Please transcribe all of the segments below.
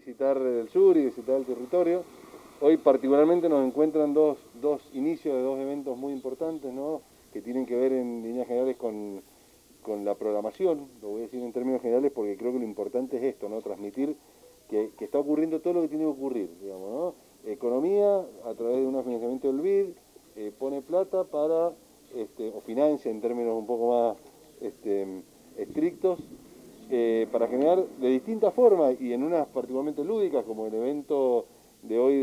visitar el sur y visitar el territorio. Hoy particularmente nos encuentran dos inicios de dos eventos muy importantes, ¿no? Que tienen que ver en líneas generales con la programación. Lo voy a decir en términos generales porque creo que lo importante es esto, ¿no? Transmitir que está ocurriendo todo lo que tiene que ocurrir, digamos, ¿no? Economía, a través de un financiamiento del BID, pone plata para, o financia en términos un poco más estrictos, para generar de distintas formas y en unas particularmente lúdicas, como el evento de hoy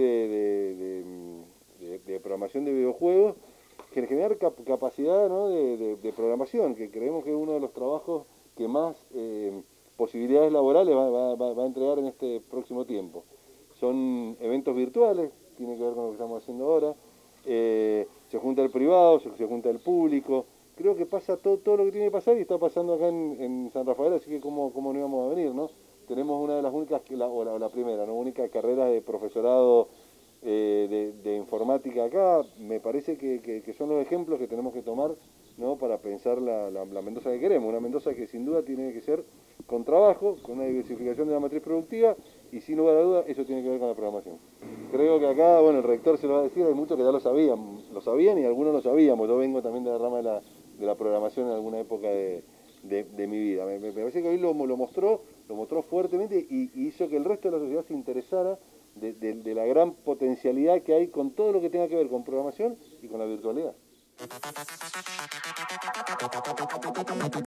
de programación de videojuegos, generar capacidad, ¿no? de programación, que creemos que es uno de los trabajos que más posibilidades laborales va a entregar en este próximo tiempo. Son eventos virtuales, tiene que ver con lo que estamos haciendo ahora, se junta el privado, se junta el público. Creo que pasa todo lo que tiene que pasar y está pasando acá en San Rafael, así que cómo no íbamos a venir, ¿no? Tenemos una de las únicas, o la primera, ¿no? Única carrera de profesorado de informática acá. Me parece que son los ejemplos que tenemos que tomar, ¿no? Para pensar la Mendoza que queremos, una Mendoza que sin duda tiene que ser con trabajo, con una diversificación de la matriz productiva y sin lugar a dudas eso tiene que ver con la programación. Creo que acá, bueno, el rector se lo va a decir, hay muchos que ya lo sabían y algunos lo sabíamos. Yo vengo también de la rama de la programación en alguna época de mi vida. Me parece que hoy lo mostró fuertemente y hizo que el resto de la sociedad se interesara de la gran potencialidad que hay con todo lo que tenga que ver con programación y con la virtualidad.